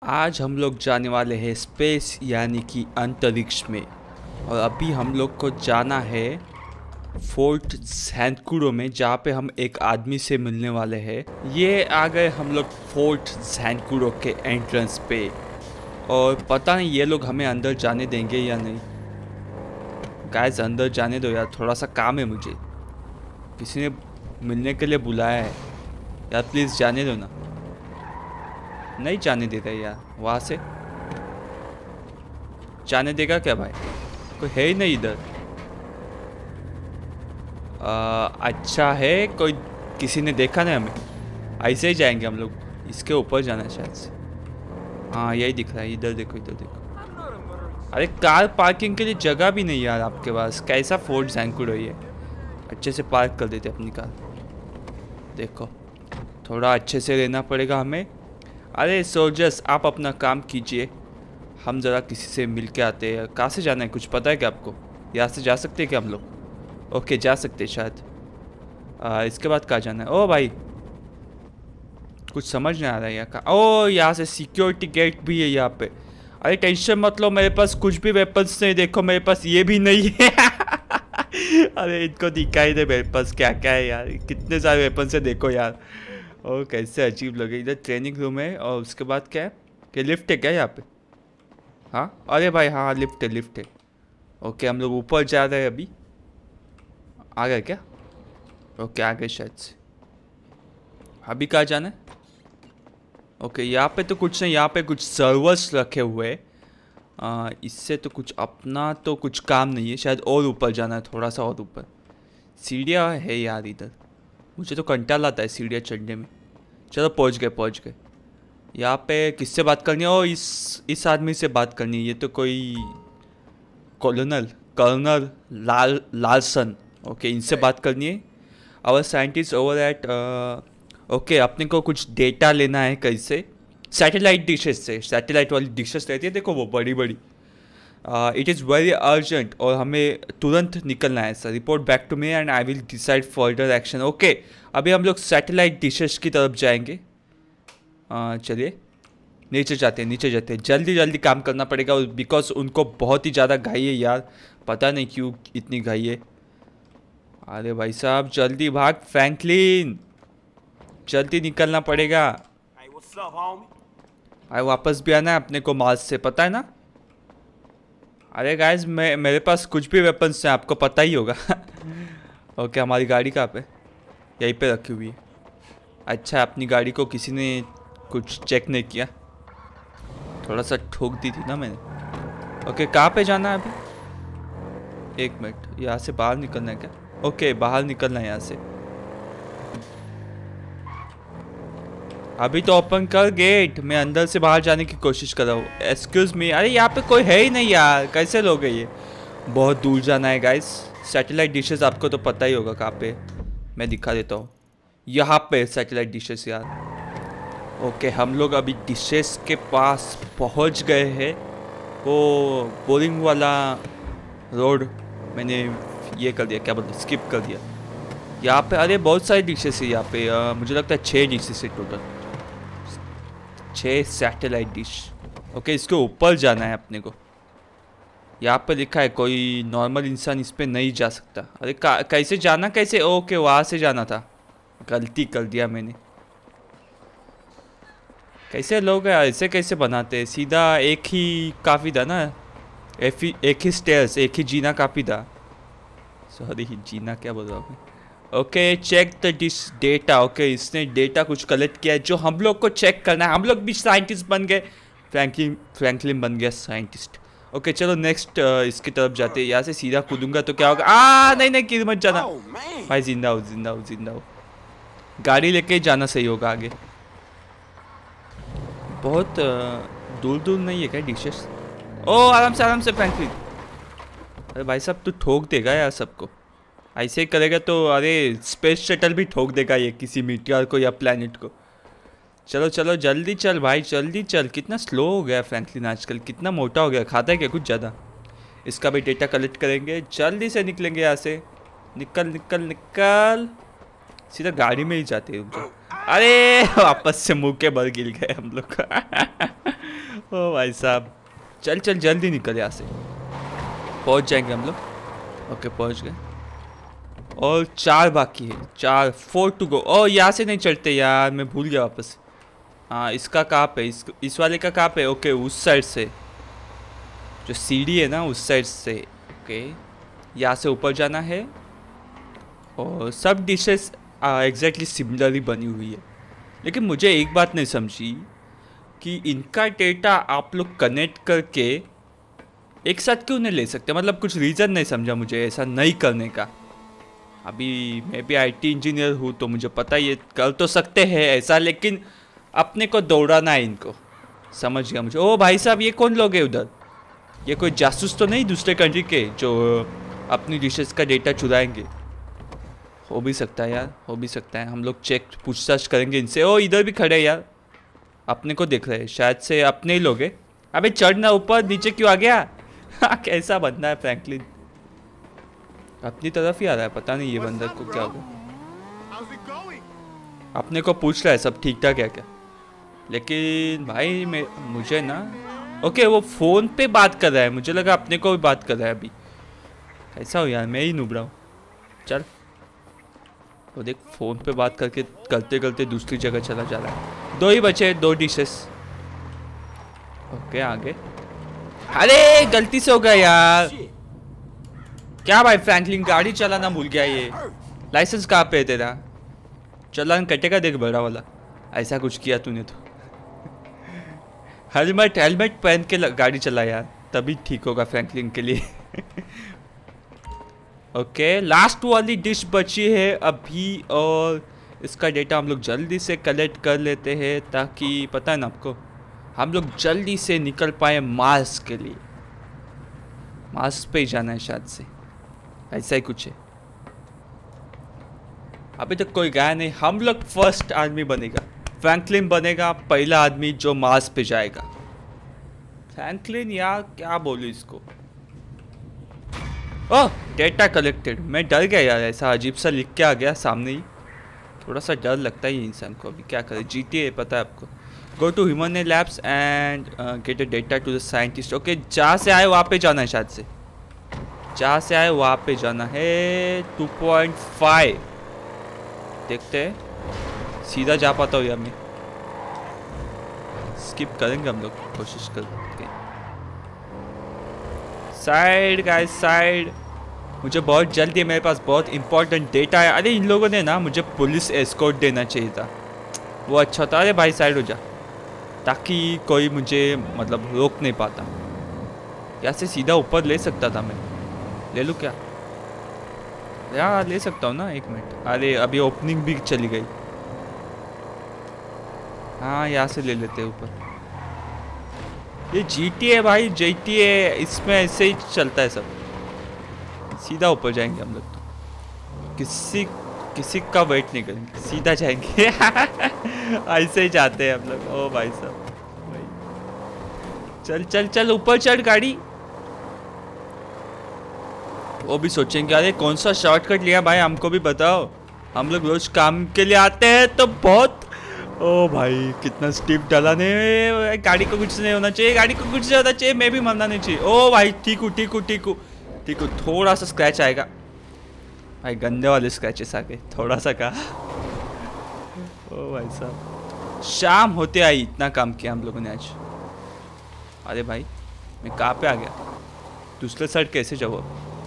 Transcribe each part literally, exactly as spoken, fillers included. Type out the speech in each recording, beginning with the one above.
आज हम लोग जाने वाले हैं स्पेस यानी कि अंतरिक्ष में। और अभी हम लोग को जाना है फोर्ट ज़ैंकुरो में, जहाँ पे हम एक आदमी से मिलने वाले हैं। ये आ गए हम लोग फोर्ट ज़ैंकुरो के एंट्रेंस पे, और पता नहीं ये लोग हमें अंदर जाने देंगे या नहीं। गाइस अंदर जाने दो यार, थोड़ा सा काम है मुझे, किसी ने मिलने के लिए बुलाया है यार, प्लीज़ जाने दो ना। नहीं जाने देता यार, वहाँ से जाने देगा क्या भाई? कोई है ही नहीं इधर। अच्छा है, कोई किसी ने देखा नहीं हमें। ऐसे ही जाएंगे हम लोग, इसके ऊपर जाना है शायद से। हाँ यही दिख रहा है, इधर देखो इधर देखो। अरे कार पार्किंग के लिए जगह भी नहीं यार आपके पास, कैसा फोर्ट ज़ैंकुरो है ये। अच्छे से पार्क कर देते अपनी कार। देखो थोड़ा अच्छे से रहना पड़ेगा हमें। अरे सोल्जर्स आप अपना काम कीजिए, हम ज़रा किसी से मिल के आते हैं। कहाँ से जाना है, कुछ पता है क्या आपको? यहाँ से जा सकते हैं क्या हम लोग? ओके जा सकते हैं शायद। आ, इसके बाद कहाँ जाना है? ओ भाई कुछ समझ नहीं आ रहा है यहाँ का। ओ यहाँ से सिक्योरिटी गेट भी है यहाँ पे। अरे टेंशन मत लो, मेरे पास कुछ भी वेपन्स नहीं। देखो मेरे पास ये भी नहीं है। अरे इनको दिखाई दे मेरे पास क्या क्या है यार, कितने सारे वेपन्स है देखो यार। ओ कैसे अजीब लगे। इधर ट्रेनिंग रूम है, और उसके बाद क्या है कि लिफ्ट है क्या यहाँ पे? हाँ अरे भाई हाँ लिफ्ट है लिफ्ट है। ओके हम लोग ऊपर जा रहे हैं अभी। आ गए क्या? ओके आ गए शायद से। अभी कहाँ जाना है? ओके यहाँ पे तो कुछ नहीं, यहाँ पे कुछ सर्वर्स रखे हुए हैं। इससे तो कुछ अपना तो कुछ काम नहीं है शायद, और ऊपर जाना है, थोड़ा सा और ऊपर। सीढ़ियाँ है यार इधर, मुझे तो कंटाल आता है सीढ़ियाँ चढ़ने में। चलो पहुँच गए पहुँच गए। यहाँ पे किससे बात करनी है? ओ इस इस आदमी से बात करनी है। ये तो कोई कॉलोनल कर्नल लाल लालसन। ओके इनसे बात करनी है। Our scientist over eight. Okay अपने को कुछ डेटा लेना है कैसे, सैटेलाइट डिशेस से। सैटेलाइट वाली डिशेस रहती है देखो वो बड़ी बड़ी। इट इज़ वेरी अर्जेंट और हमें तुरंत निकलना है sir. Report back to me and I will decide further action. Okay अभी हम लोग सैटेलाइट डिशेस की तरफ जाएंगे। uh, चलिए नीचे जाते हैं नीचे जाते हैं, जल्दी जल्दी काम करना पड़ेगा बिकॉज उनको बहुत ही ज़्यादा घाई है यार, पता नहीं क्यों इतनी घाई है। अरे भाई साहब जल्दी भाग फ्रैंकलिन, जल्दी निकलना पड़ेगा। अरे वापस भी आना है अपने को मार्स से, पता है ना? अरे गाइस मैं मेरे पास कुछ भी वेपन्स हैं, आपको पता ही होगा। ओके हमारी गाड़ी कहाँ पे? यहीं पे रखी हुई है। अच्छा अपनी गाड़ी को किसी ने कुछ चेक नहीं किया, थोड़ा सा ठोक दी थी ना मैंने। ओके कहाँ पे जाना है अभी? एक मिनट, यहाँ से बाहर निकलना है क्या? ओके बाहर निकलना है यहाँ से। अभी तो ओपन कर गेट, मैं अंदर से बाहर जाने की कोशिश कर रहा हूँ। एक्सक्यूज मी, अरे यहाँ पे कोई है ही नहीं यार, कैसे लोग हैं ये? बहुत दूर जाना है गाइस। सैटेलाइट डिशेस आपको तो पता ही होगा कहाँ पे, मैं दिखा देता हूँ। यहाँ पे सैटेलाइट डिशेस यार। ओके हम लोग अभी डिशेस के पास पहुँच गए हैं। वो बोरिंग वाला रोड मैंने ये कर दिया, क्या बोलते, स्किप कर दिया। यहाँ पे अरे बहुत सारी डिशेस है यहाँ पे। आ, मुझे लगता है छः डिशेस है टोटल, छः सैटेलाइट डिश। ओके इसके ऊपर जाना है अपने को। यहाँ पे लिखा है कोई नॉर्मल इंसान इस पे नहीं जा सकता। अरे कैसे जाना कैसे? ओके वहाँ से जाना था, गलती कर दिया मैंने। कैसे लोग ऐसे कैसे बनाते हैं? सीधा एक ही काफ़ी था ना, एक ही एक ही स्टेयर्स, एक ही जीना काफ़ी था। सॉरी जीना क्या बोल रहा हूँ। Okay check the dish data. Okay इसने डेटा कुछ कलेक्ट किया है जो हम लोग को चेक करना है। हम लोग भी साइंटिस्ट बन गए, फ्रैंकलिन फ्रैंकलिन बन गया साइंटिस्ट। ओके चलो नेक्स्ट इसकी तरफ जाते हैं। यहाँ से सीधा कूदूंगा तो क्या होगा? आ नहीं नहीं गिर मत जाना भाई, जिंदा हो जिंदा हो जिंदा हो। गाड़ी लेके जाना सही होगा आगे। बहुत दूर दूर नहीं है क्या डिशेस? ओ आराम से आराम से फ्रैंकलिन। अरे भाई साहब तू ठोक देगा यार सबको, ऐसे ही करेगा तो अरे स्पेस शटल भी ठोक देगा ये किसी मीटियर को या प्लैनेट को। चलो चलो जल्दी चल भाई जल्दी चल। कितना स्लो हो गया फ्रैंकलिन आजकल, कितना मोटा हो गया, खाता है क्या कुछ ज़्यादा? इसका भी डेटा कलेक्ट करेंगे, जल्दी से निकलेंगे यहाँ से। निकल निकल निकल, सीधा गाड़ी में ही जाते हैं उनका। अरे वापस से मुँह के बल गिर गए हम लोग। भाई साहब, चल चल जल्दी निकल यहाँ से, पहुँच जाएंगे हम लोग। ओके पहुँच गए, और चार बाकी है, चार, फोर टू गो। ओ यहाँ से नहीं चलते यार, मैं भूल गया वापस। हाँ इसका कहाँ पे, इस इस वाले का कहाँ पे? ओके उस साइड से, जो सीढ़ी है ना उस साइड से। ओके यहाँ से ऊपर जाना है, और सब डिशेस एग्जैक्टली सिमिलरली बनी हुई है। लेकिन मुझे एक बात नहीं समझी कि इनका डेटा आप लोग कनेक्ट करके एक साथ क्यों नहीं ले सकते, मतलब कुछ रीज़न नहीं समझा मुझे ऐसा नहीं करने का। अभी मैं भी आईटी इंजीनियर हूँ तो मुझे पता ये कर तो सकते हैं ऐसा, लेकिन अपने को दौड़ाना है इनको, समझ गया मुझे। ओ भाई साहब ये कौन लोग हैं उधर? ये कोई जासूस तो नहीं दूसरे कंट्री के जो अपनी डिशेस का डेटा चुराएंगे? हो भी सकता है यार, हो भी सकता है। हम लोग चेक पूछताछ करेंगे इनसे। ओ इधर भी खड़े हैं यार, अपने को देख रहे हैं, शायद से अपने ही लोग हैं। अबे चढ़ना ऊपर, नीचे क्यों आ गया? कैसा बंदा है फ्रैंकलिन, अपनी तरफ ही आ रहा है, पता नहीं ये बंदा को क्या होगा। अपने को पूछ रहा है सब ठीक ठाक है क्या, लेकिन भाई मैं मुझे ना, ओके वो फ़ोन पे बात कर रहा है, मुझे लगा अपने को भी बात कर रहा है अभी। ऐसा हो यार, मैं ही नुब रहा हूँ। चल वो देख फ़ोन पे बात करके करते करते दूसरी जगह चला जा रहा है। दो ही बचे, दो डिशेस। ओके आगे, अरे गलती से हो गया यार। क्या भाई फ्रैंकलिन गाड़ी चलाना भूल गया ये? लाइसेंस कहाँ पे है तेरा? चलान कटेगा देख बड़ा वाला, ऐसा कुछ किया तूने तो। हेलमेट हेलमेट पहन के गाड़ी चला यार, तभी ठीक होगा फ्रैंकलिन के लिए। ओके लास्ट वाली डिश बची है अभी, और इसका डेटा हम लोग जल्दी से कलेक्ट कर लेते हैं ताकि पता है ना आपको, हम लोग जल्दी से निकल पाए मार्स के लिए। मार्स पे ही जाना है शायद से, ऐसा ही कुछ है। अभी तक कोई गया नहीं, हम लोग फर्स्ट आदमी बनेगा। फ्रैंकलिन बनेगा पहला आदमी जो मार्स पे जाएगा। फ्रैंकलिन यार क्या बोलूं इसको। ओह डेटा कलेक्टेड, मैं डर गया यार, ऐसा अजीब सा लिख के आ गया सामने ही, थोड़ा सा डर लगता है इंसान को। अभी क्या करे, जीटीए पता है आपको। Go to human labs and get a data to the scientist. Okay जहाँ से आए वहाँ पे जाना है शायद से, जहाँ से आए वहाँ पे जाना है। टू पॉइंट फाइव देखते हैं सीधा जा पाता हूँ या मैं, स्किप करेंगे हम लोग, कोशिश करके। साइड गाइस साइड, मुझे बहुत जल्दी है, मेरे पास बहुत इंपॉर्टेंट डेटा है। अरे इन लोगों ने ना मुझे पुलिस एस्कॉर्ट देना चाहिए था, वो अच्छा था। अरे भाई साइड हो जा, ताकि कोई मुझे मतलब रोक नहीं पाता। यहाँ से सीधा ऊपर ले सकता था मैं, ले लूँ क्या? यार ले सकता हूँ ना, एक मिनट। अरे अभी ओपनिंग भी चली गई। हाँ यहाँ से ले लेते हैं ऊपर। ये जीटी है भाई, जीटी है, इसमें ऐसे ही चलता है सब। सीधा ऊपर जाएंगे हम लोग तो, किसी किसी का वेट नहीं करेंगे, सीधा जाएंगे। ऐसे ही जाते हैं हम लोग। ओ भाई साहब, चल चल चल ऊपर चढ़ गाड़ी। वो भी सोचेंगे अरे कौन सा शॉर्टकट लिया भाई, हमको भी बताओ, हम लोग रोज काम के लिए आते हैं तो बहुत। ओ भाई कितना स्टीप डाला ने, गाड़ी को कुछ नहीं होना चाहिए, गाड़ी को कुछ नहीं होना चाहिए, मैं भी मरना नहीं चाहिए। ओ भाई ठीक हूँ ठीक हूँ ठीक हूँ ठीक हूँ, थोड़ा सा स्क्रैच आएगा भाई, गंदे वाले स्क्रैचेस आ गए, थोड़ा सा कहा। ओ भाई साहब शाम होते आई, इतना काम किया हम लोगों ने आज। अरे भाई मैं कहाँ पे आ गया, दूसरे साइड कैसे जाऊँ?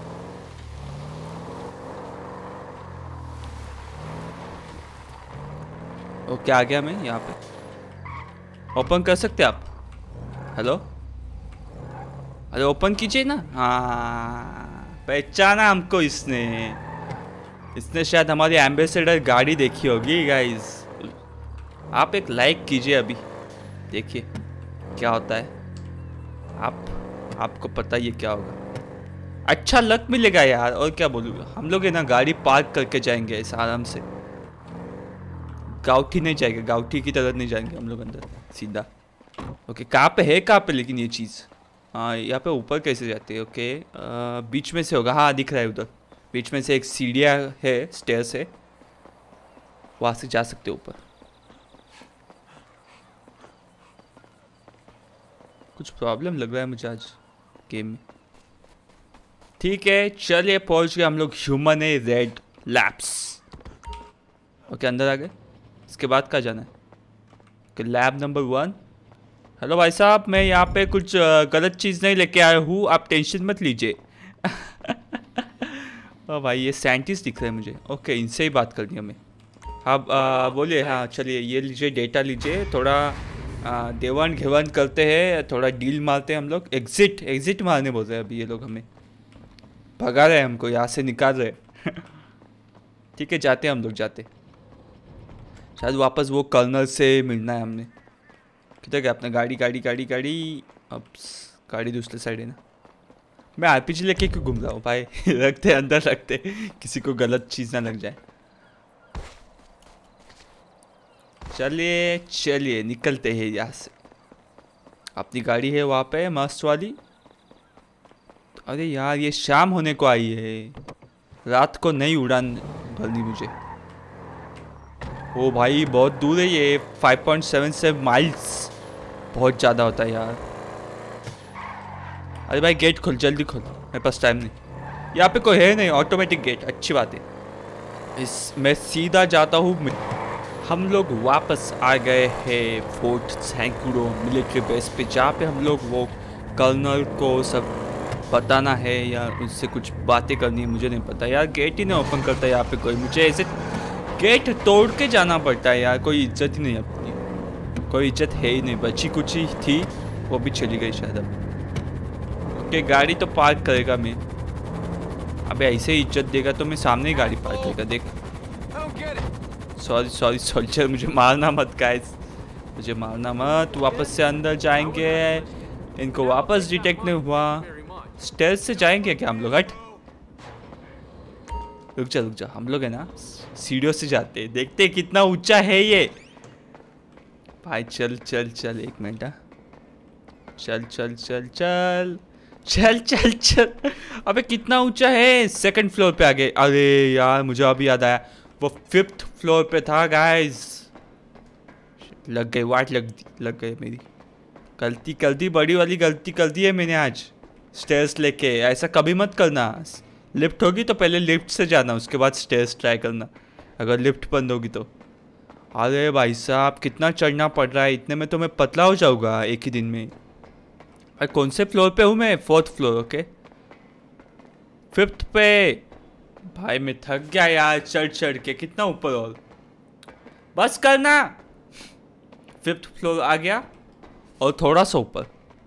ओके आ गया मैं यहाँ पे। ओपन कर सकते आप? हेलो, अरे ओपन कीजिए ना। हाँ पहचाना हमको इसने, इसने शायद हमारी एम्बेसडर गाड़ी देखी होगी। गाइस आप एक लाइक कीजिए अभी, देखिए क्या होता है। आप आपको पता ही है क्या होगा, अच्छा लक मिलेगा यार, और क्या बोलूँगा। हम लोग है ना गाड़ी पार्क करके जाएंगे ऐसा आराम से, गाउठी नहीं जाएगा, गाउठी की तरह नहीं जाएंगे हम लोग अंदर सीधा। ओके कहाँ पे है, कहाँ पे लेकिन ये चीज़? हाँ यहाँ पे ऊपर कैसे जाते हैं? ओके आ, बीच में से होगा, हाँ दिख रहा है उधर, बीच में से एक सीढ़ियाँ है, स्टेयर्स है, वहाँ से जा सकते हैं ऊपर। कुछ प्रॉब्लम लग रहा है मुझे आज गेम में। ठीक है चलिए पहुंच गए हम लोग human a red labs. Okay अंदर आ गए। इसके बाद कहाँ जाना है? कि लैब नंबर वन। हेलो भाई साहब मैं यहाँ पे कुछ गलत चीज़ नहीं लेके आया हूँ, आप टेंशन मत लीजिए। ओ भाई ये साइंटिस्ट दिख रहे हैं मुझे। ओके इनसे ही बात करनी है हमें। आप बोलिए। हाँ चलिए ये लीजिए डेटा लीजिए, थोड़ा देवन घेवन करते हैं, थोड़ा डील मारते हैं हम लोग। एग्जिट एग्जिट मारने बोल रहे हैं अभी ये लोग, हमें भगा रहे हैं, हमको यहाँ से निकाल रहे हैं। ठीक है जाते हैं हम लोग जाते। शायद वापस वो कर्नल से मिलना है हमने। किधर गया अपना गाड़ी गाड़ी गाड़ी गाड़ी? अब गाड़ी दूसरे साइड है ना। मैं आरपीजी लेके क्यों घूम रहा हूँ भाई? रखते अंदर रखते, किसी को गलत चीज़ ना लग जाए। चलिए चलिए निकलते हैं यहाँ से। अपनी गाड़ी है वहाँ पे मस्त वाली। अरे यार ये शाम होने को आई है, रात को नई उड़ान भरनी मुझे। ओ भाई बहुत दूर है ये, five point seven seven miles, बहुत ज़्यादा होता है यार। अरे भाई गेट खोल जल्दी खोल, मेरे पास टाइम नहीं। यहाँ पे कोई है नहीं, ऑटोमेटिक गेट, अच्छी बात है। इस मैं सीधा जाता हूँ। हम लोग वापस आ गए हैं फोर्ट सैंकुडो मिलिट्री बेस पे, जहाँ पे हम लोग वो कर्नल को सब बताना है या उससे कुछ बातें करनी है, मुझे नहीं पता यार। गेट ही नहीं ओपन करता यहाँ पे कोई, मुझे ऐसे गेट तोड़ के जाना पड़ता है यार। कोई इज्जत ही नहीं अपनी, कोई इज्जत है ही नहीं। बची कुछ ही थी वो भी चली गई शायद अब। ओके गाड़ी तो पार्क करेगा मैं। अबे ऐसे ही इज्जत देगा तो मैं सामने ही गाड़ी पार्क करेगा। देख सॉरी सॉरी सोल्जर, मुझे मारना मत गाइस, मुझे मारना मत। वापस से अंदर जाएंगे, इनको वापस डिटेक्ट नहीं हुआ। स्टेयर्स से जाएंगे क्या हम लोग? हट रुक जा रुक जा, हम लोग है ना सीढ़ियों से जाते हैं, देखते हैं कितना ऊंचा है ये। भाई चल चल चल एक मिनट। चल चल चल चल चल चल चल। अबे कितना ऊंचा है? सेकंड फ्लोर पे आ गए। अरे यार मुझे अभी याद आया, वो फिफ्थ फ्लोर पे था गाइस। लग गई वाट, लग लग गई मेरी। गलती कर दी, बड़ी वाली गलती कर दी है मैंने आज स्टेयर्स लेके। ऐसा कभी मत करना। लिफ्ट होगी तो पहले लिफ्ट से जाना, उसके बाद स्टेयर्स ट्राई करना अगर लिफ्ट बंद होगी तो। अरे भाई साहब कितना चढ़ना पड़ रहा है, इतने में तो मैं पतला हो जाऊंगा एक ही दिन में। भाई कौन से फ्लोर पे हूँ मैं? Fourth floor. ओके फिफ्थ पे। भाई मैं थक गया यार चढ़ चढ़ के, कितना ऊपर और बस करना। फिफ्थ फ्लोर आ गया और थोड़ा सा ऊपर,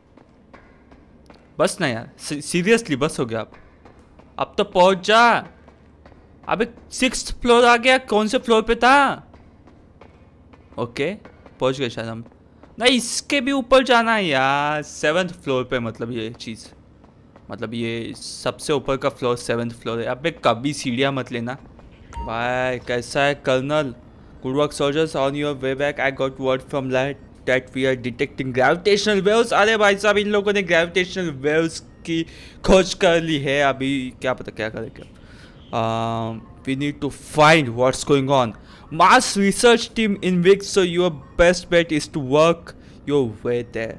बस ना यार सीरियसली बस हो गया अब अब तो पहुंच जा। अबे सिक्स्थ फ्लोर आ गया, कौन से फ्लोर पे था? ओके पहुंच गए शायद हम। नहीं इसके भी ऊपर जाना है यार, सेवन्थ फ्लोर पे। मतलब ये चीज़, मतलब ये सबसे ऊपर का फ्लोर सेवन्थ फ्लोर है। अबे कभी सीढ़ियाँ मत लेना भाई। कैसा है colonel? Good work soldiers, on your way back I got word from land that we are detecting gravitational waves. अरे भाई साहब इन लोगों ने ग्रेविटेशनल वेव्स की खोज कर ली है। अभी क्या पता क्या करेगा। We need to find what's going on. Mass research team in wick, so your best bet is to work your way there.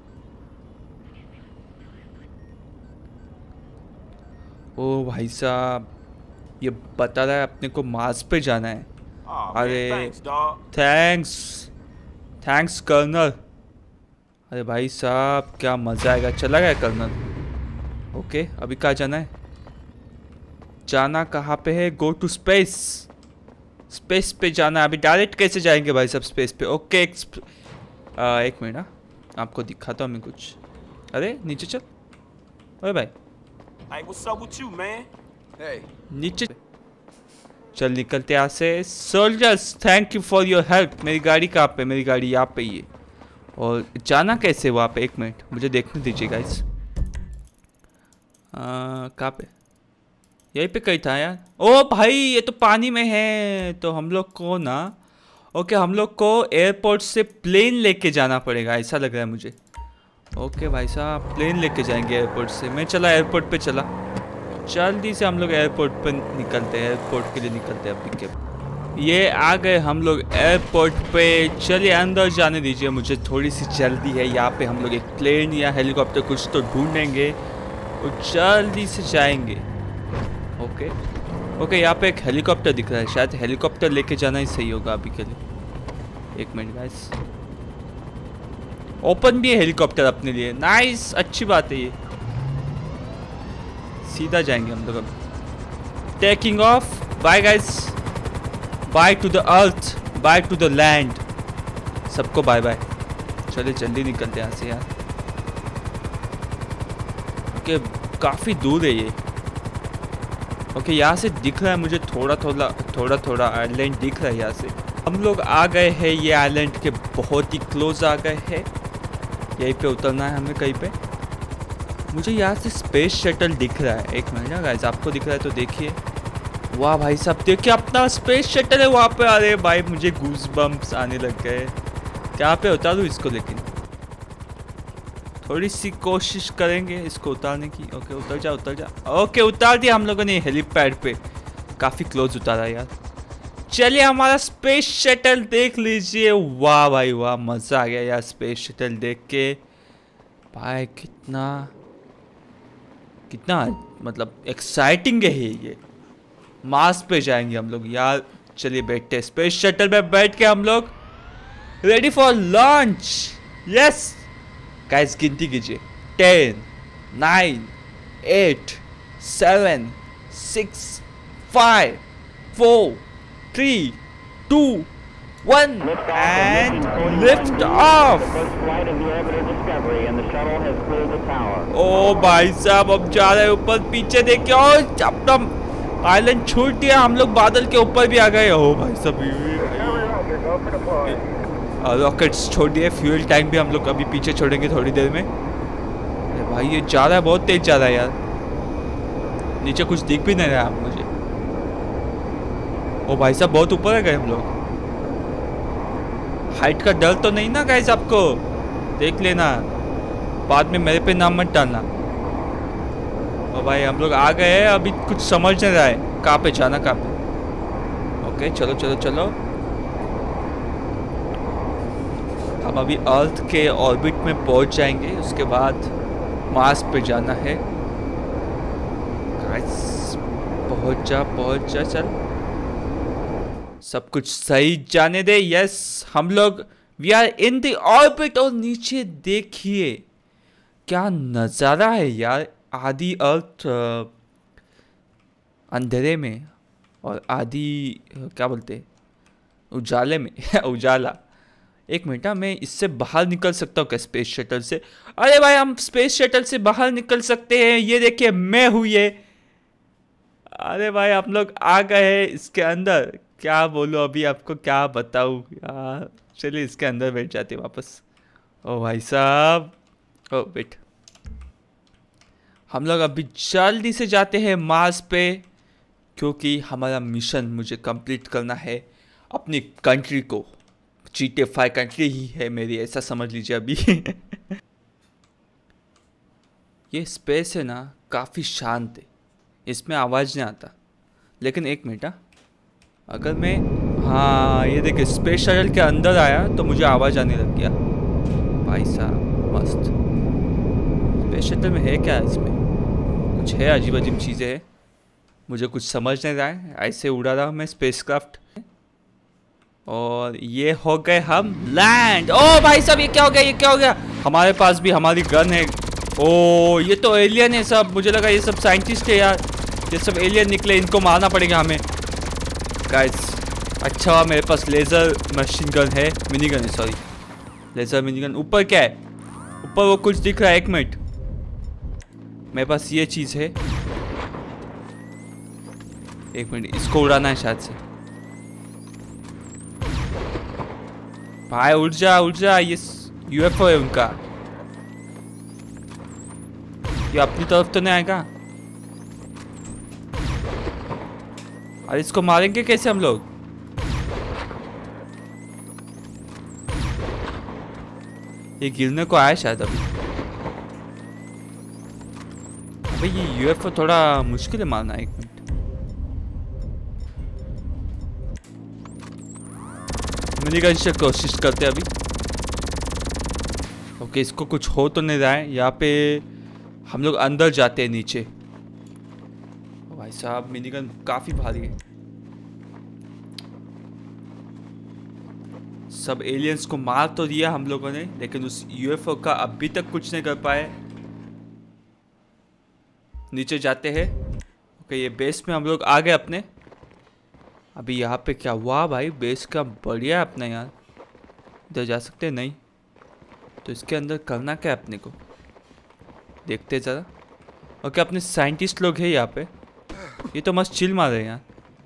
Oh भाई साहब ये बता रहा है अपने को मार्स पे जाना है। अरे थैंक्स थैंक्स कर्नल। अरे भाई साहब क्या मज़ा आएगा। चला गया कर्नल। ओके अभी कहाँ जाना है? जाना कहाँ पे है? Go to space. स्पेस पे जाना है। अभी डायरेक्ट कैसे जाएंगे भाई सब स्पेस पे? ओके आ, एक मिनट आपको दिखाता हूँ मैं कुछ। अरे नीचे चल। अरे भाई Hey, what's up with you, man? Hey. नीचे चल निकलते यहाँ से। Soldiers thank you for your help. मेरी गाड़ी कहाँ पे? मेरी गाड़ी यहाँ पे ही है। और जाना कैसे वहाँ पे? एक मिनट मुझे देखने दीजिए गाइस। कहाँ पे? यहीं पे कहीं था यार। ओ भाई ये तो पानी में है। तो हम लोग को ना ओके हम लोग को एयरपोर्ट से प्लेन लेके जाना पड़ेगा, ऐसा लग रहा है मुझे। ओके भाई साहब प्लेन लेके जाएंगे एयरपोर्ट से। मैं चला एयरपोर्ट पे चला। जल्दी से हम लोग एयरपोर्ट पे निकलते हैं, एयरपोर्ट के लिए निकलते हैं अभी के। ये आ गए हम लोग एयरपोर्ट पे। चलिए अंदर जाने दीजिए, मुझे थोड़ी सी जल्दी है। यहाँ पे हम लोग एक प्लेन या हेलीकॉप्टर कुछ तो ढूंढेंगे और जल्दी से जाएंगे। ओके ओके, यहाँ पे एक हेलीकॉप्टर दिख रहा है, शायद हेलीकॉप्टर लेके जाना ही सही होगा अभी के लिए। एक मिनट गाइस, ओपन भी है हेलीकॉप्टर अपने लिए, नाइस, अच्छी बात है ये। सीधा जाएंगे हम लोग अब। Taking off, bye guys, bye to the earth, bye to the land, सबको बाय बाय। चलिए जल्दी निकलते हैं यहाँ से यार। ओके काफ़ी दूर है ये। ओके यहाँ से दिख रहा है मुझे थोड़ा थोड़ा थोड़ा थोड़ा आइलैंड दिख रहा है यहाँ से। हम लोग आ गए हैं ये आइलैंड के बहुत ही क्लोज आ गए हैं। यहीं पे उतरना है हमें कहीं पे। मुझे यहाँ से स्पेस शटल दिख रहा है। एक मिनट ना गाइस, आपको दिख रहा है तो देखिए। वाह भाई साहब देखिए, अपना स्पेस शटल है वहाँ पे। अरे भाई मुझे गूज बम्प्स आने लग गए। क्या पे उतारूँ इसको, लेकिन थोड़ी सी कोशिश करेंगे इसको उतारने की। ओके उतर जा उतर जा। ओके उतार दिया हम लोगों ने हेलीपैड पे। काफ़ी क्लोज उतारा यार। चलिए हमारा स्पेस शटल देख लीजिए। वाह भाई वाह, मज़ा आ गया यार स्पेस शटल देख के। भाई कितना कितना मतलब एक्साइटिंग है ये। मार्स पे जाएंगे हम लोग यार। चलिए बैठते हैं स्पेस शटल में, बैठ के हम लोग ready for launch. Yes guys गिनती कीजिए। Ten, nine, eight, seven, six, five, four, three, two, one and lift off. Oh भाई साहब अब जा रहे हैं ऊपर, पीछे देखिए। और अपना आइलैंड छूट दिया, हम लोग बादल के ऊपर भी आ गए। ओ भाई साहब रॉकेट्स छोड़ दिए। फ्यूल टैंक भी हम लोग अभी पीछे छोड़ेंगे थोड़ी देर में। अरे भाई ये जा रहा है, बहुत तेज जा रहा है यार। नीचे कुछ दिख भी नहीं रहा है मुझे। ओ भाई साहब बहुत ऊपर है गए हम लोग। हाइट का डर तो नहीं ना गाइस आपको, देख लेना, बाद में मेरे पे नाम मत डालना। ओ भाई हम लोग आ गए हैं, अभी कुछ समझ नहीं रहा है कहाँ पे जाना, कहाँ पे। ओके चलो चलो चलो, हम अभी अर्थ के ऑर्बिट में पहुंच जाएंगे। उसके बाद मार्स पे जाना है। गाइस पहुंच जा पहुंच जा, चल सब कुछ सही जाने दे। यस हम लोग we are in the orbit. और नीचे देखिए क्या नज़ारा है यार। आधी अर्थ अंधेरे में और आधी क्या बोलते उजाले में उजाला। एक मिनट, मैं इससे बाहर निकल सकता हूँ क्या स्पेस शटल से? अरे भाई हम स्पेस शटल से बाहर निकल सकते हैं। ये देखिए मैं हूँ ये। अरे भाई हम लोग आ गए हैं इसके अंदर। क्या बोलूँ अभी आपको, क्या बताऊँ यार। चलिए इसके अंदर बैठ जाते वापस। ओ भाई साहब, ओ वेट, हम लोग अभी जल्दी से जाते हैं मार्स पे, क्योंकि हमारा मिशन मुझे कंप्लीट करना है अपनी कंट्री को। जी टी फाइव कंट्री ही है मेरी, ऐसा समझ लीजिए अभी। ये स्पेस है ना काफ़ी शांत है, इसमें आवाज़ नहीं आता। लेकिन एक मिनट, अगर मैं हाँ ये देखिए स्पेस शटल के अंदर आया तो मुझे आवाज़ आने लग गया। भाई साहब मस्त। स्पेस शटल में है क्या? इसमें कुछ है, अजीब अजीब चीज़ें हैं, मुझे कुछ समझ नहीं रहा है। ऐसे उड़ा रहा हूँ मैं स्पेसक्राफ्ट। और ये हो गए हम लैंड। ओ भाई साहब ये क्या हो गया, ये क्या हो गया? हमारे पास भी हमारी गन है। ओ ये तो एलियन है सब, मुझे लगा ये सब साइंटिस्ट है यार। ये सब एलियन निकले, इनको मारना पड़ेगा हमें गाइस। अच्छा मेरे पास लेज़र मशीन गन है, मिनी गन है सॉरी, लेज़र मिनी गन। ऊपर क्या है? ऊपर वो कुछ दिख रहा है, एक मिनट, मेरे पास ये चीज़ है। एक मिनट, इसको उड़ाना है शायद से। भाई उठ जा उठ जा, ये यूएफओ है उनका। ये अपनी तरफ तो नहीं आएगा। अरे इसको मारेंगे कैसे हम लोग? ये गिरने को आया शायद अभी। भाई ये यूएफओ थोड़ा मुश्किल है मारना। एक मिनट, मिनी गन से कोशिश करते हैं अभी। ओके, इसको कुछ हो तो नहीं रहा है। यहाँ पे हम लोग अंदर जाते हैं नीचे। भाई साहब मिनी गन काफी भारी है। सब एलियंस को मार तो दिया हम लोगों ने, लेकिन उस यूएफओ का अभी तक कुछ नहीं कर पाए। नीचे जाते हैं। ओके, ये बेस में हम लोग आ गए अपने। अभी यहाँ पे क्या हुआ भाई? बेस का बढ़िया है अपना यार। इधर जा सकते हैं? नहीं। तो इसके अंदर करना क्या है अपने को? देखते ज़रा। ओके, अपने साइंटिस्ट लोग हैं यहाँ पे। ये तो मस्त चिल मार रहे हैं यार।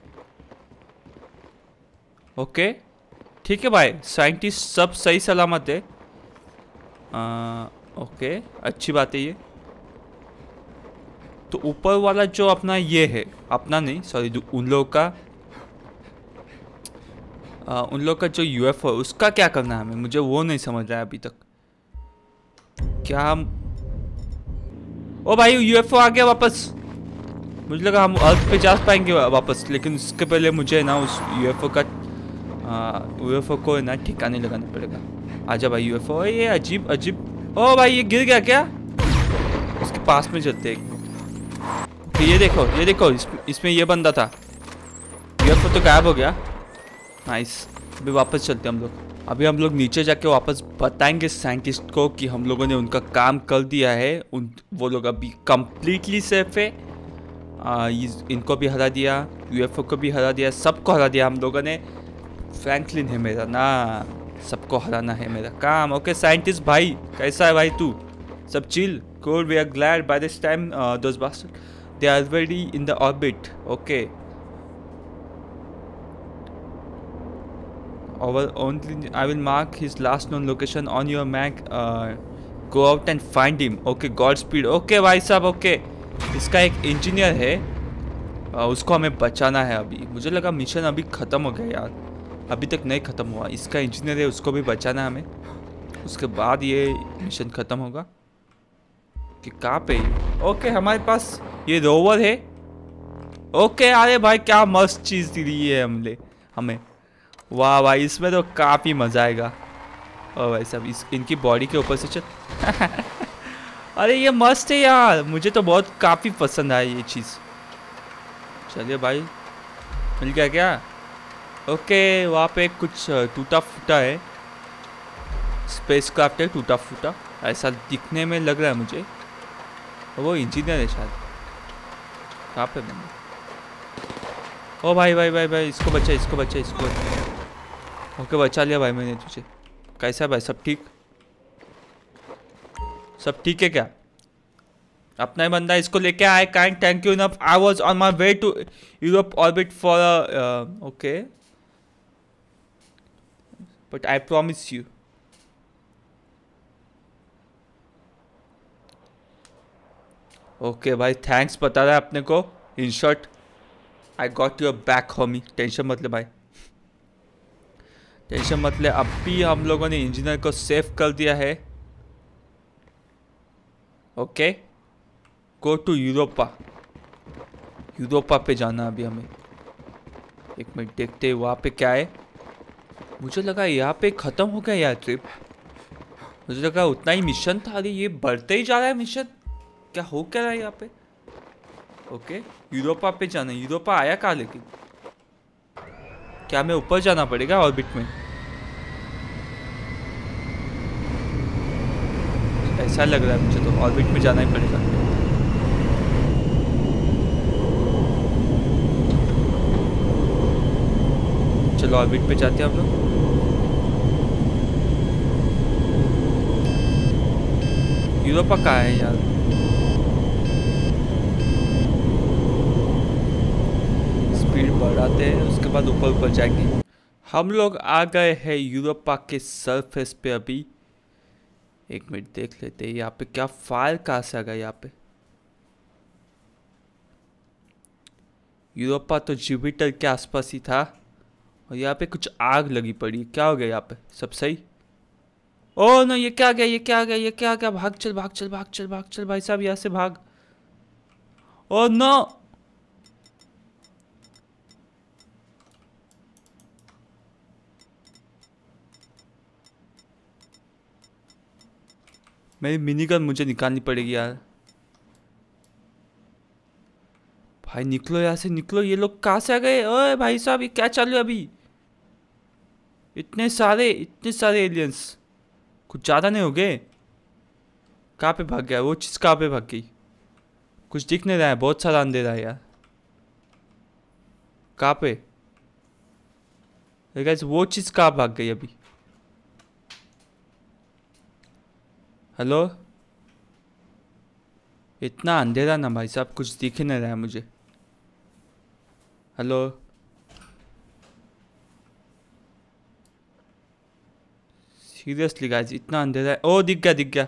ओके ठीक है भाई, साइंटिस्ट सब सही सलामत है। आ, ओके, अच्छी बात है ये। तो ऊपर वाला जो अपना ये है, अपना नहीं सॉरी उन लोगों का, आ, उन लोग का जो यूएफओ है उसका क्या करना है हमें? मुझे वो नहीं समझ रहा है अभी तक। क्या हम ओ भाई यूएफओ आ गया वापस। मुझे लगा हम अर्थ पे जा पाएंगे वापस, लेकिन उसके पहले मुझे ना उस यूएफओ का यूएफओ को ना ठिकाने लगाना पड़ेगा। आजा भाई यूएफओ। ये अजीब अजीब। ओ भाई ये गिर गया क्या? उसके पास में चलते एक मिनट। ये देखो ये देखो, इस, इसमें ये बंदा था। यूएफओ तो गायब हो गया। नाइस। अभी वापस चलते हैं हम लोग। अभी हम लोग नीचे जाके वापस बताएंगे साइंटिस्ट को कि हम लोगों ने उनका काम कर दिया है। उन वो लोग अभी कंप्लीटली सेफ है। आ, इनको भी हरा दिया, यूएफओ को भी हरा दिया, सबको हरा दिया हम लोगों ने। फ्रैंकलिन है मेरा ना, सबको हराना है मेरा काम। ओके साइंटिस्ट भाई, कैसा है भाई तू? सब chill? Good, we are glad by this time those bastard they are already in the orbit. Okay, Our only, I will mark his last known location on your map. Uh, go out and find him. Okay, Godspeed. Okay भाई साहब, okay okay. इसका एक engineer है, uh, उसको हमें बचाना है अभी। मुझे लगा मिशन अभी ख़त्म हो गया यार, अभी तक नहीं ख़त्म हुआ। इसका इंजीनियर है, उसको भी बचाना है हमें। उसके बाद ये मिशन ख़त्म होगा। कि कहाँ पे? ओके okay, हमारे पास ये रोवर है। ओके okay, अरे भाई क्या मस्त चीज़ दी है हमने हमें। वाह भाई, इसमें तो काफ़ी मज़ा आएगा। और भाई साहब इस इनकी बॉडी के ऊपर से चल अरे ये मस्त है यार, मुझे तो बहुत काफ़ी पसंद आया ये चीज़। चलिए भाई, मिल गया क्या? ओके, वहाँ पे कुछ टूटा फूटा है, स्पेस क्राफ्ट है टूटा फूटा, ऐसा दिखने में लग रहा है मुझे। वो इंजीनियर है शायद। कहाँ पे बंदा? ओ भाई भाई भाई भाई, इसको बचा इसको बचा इसको। ओके बचा लिया भाई मैंने तुझे। कैसा भाई, सब ठीक? सब ठीक है क्या? अपना ही बंदा, इसको लेके आए। Kind thank you enough. I was on my way to Europe orbit for okay but I promise you. Okay भाई थैंक्स बता रहा है अपने को। In short I got your back homie. Tension मत ले भाई, टेंशन मत ले। अभी हम लोगों ने इंजीनियर को सेव कर दिया है। Okay, go to Europa. Europa पे जाना अभी हमें। एक मिनट देखते हैं वहाँ पे क्या है। मुझे लगा यहाँ पे ख़त्म हो गया यार ट्रिप। मुझे लगा उतना ही मिशन था। अरे ये बढ़ते ही जा रहा है मिशन। क्या हो क्या रहा है यहाँ पे? ओके, यूरोपा पे जाना। यूरोपा आया कहाँ? लेकिन क्या हमें ऊपर जाना पड़ेगा ऑर्बिट में? ऐसा लग रहा है मुझे तो ऑर्बिट में जाना ही पड़ेगा। चलो ऑर्बिट पे जाते हैं हम लोग। यूरोपा कहाँ है यार? स्पीड बढ़ाते हैं, उसके बाद ऊपर ऊपर जाएंगे। हम लोग आ गए हैं यूरोपा के सरफेस पे अभी। एक मिनट देख लेते हैं यहाँ पे क्या फायर कहाँ से आ गया यहाँ पे। यूरोपा तो जुपिटर के आसपास ही था, और यहाँ पे कुछ आग लगी पड़ी। क्या हो गया यहाँ पे? सब सही? ओह नो, ये क्या आ गया? ये क्या आ गया? ये क्या आ गया? भाग चल भाग चल भाग चल भाग चल भाई साहब, यहाँ से भाग। ओह नो, मेरी मिनी गन मुझे निकालनी पड़ेगी यार। भाई निकलो यहाँ से, निकलो। ये लोग कहाँ से आ गए? ओए भाई साहब, ये क्या चालू है अभी? इतने सारे इतने सारे एलियंस, कुछ ज़्यादा नहीं हो गए? कहाँ पे भाग गया वो चीज़? कहाँ पे भाग गई? कुछ दिख नहीं रहा है, बहुत सारा अंधेरा है यार। कहाँ पे? गाइस वो चीज़ कहाँ भाग गई अभी? हेलो, इतना अंधेरा ना भाई साहब, कुछ दिख ही नहीं रहा है मुझे। हेलो, सीरियसली गाइस इतना अंधेरा है। ओ दिख गया, दिख गया।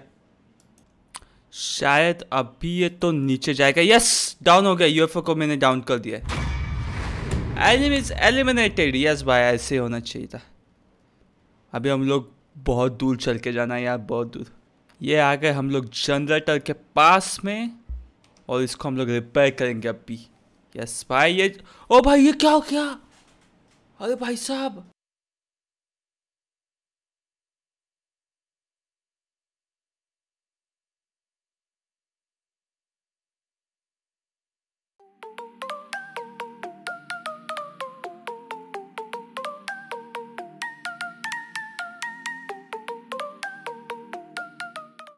शायद अभी ये तो नीचे जाएगा। यस, डाउन हो गया। यूएफओ को मैंने डाउन कर दिया है। Enemies eliminated. यस भाई, ऐसे होना चाहिए था। अभी हम लोग बहुत दूर चल के जाना है यार, बहुत दूर। ये आ गए हम लोग जनरेटर के पास में, और इसको हम लोग रिपेयर करेंगे अभी। यस भाई, ये ओ भाई ये क्या हो गया? अरे भाई साहब,